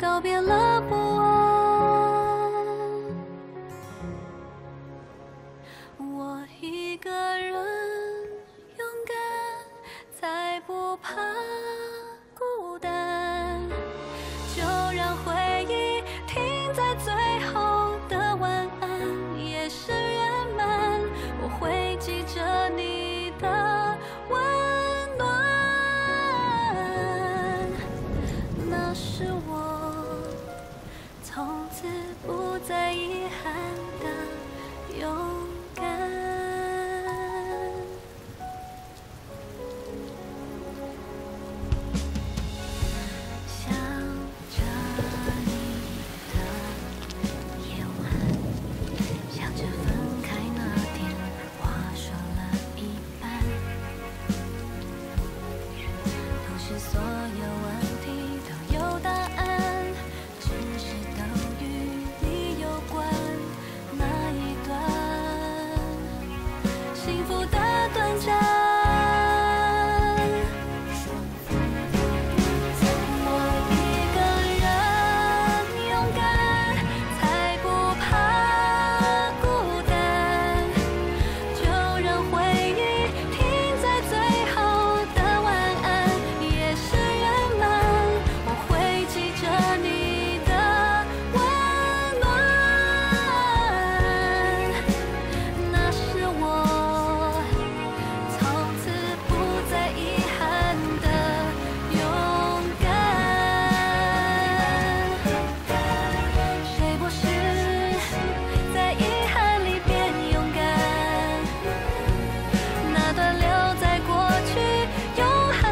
告别了不安。我一个人勇敢，才不怕孤单。就让回忆停在最后的晚安，也是圆满。我会记着你的温暖，那是我从此不再遗憾的勇敢。想着你的夜晚，想着分开那天话说了一半，都是所有问题都有答案，只是都与你有关。那一段幸福的短暂。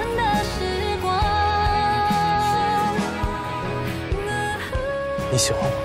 你喜欢我？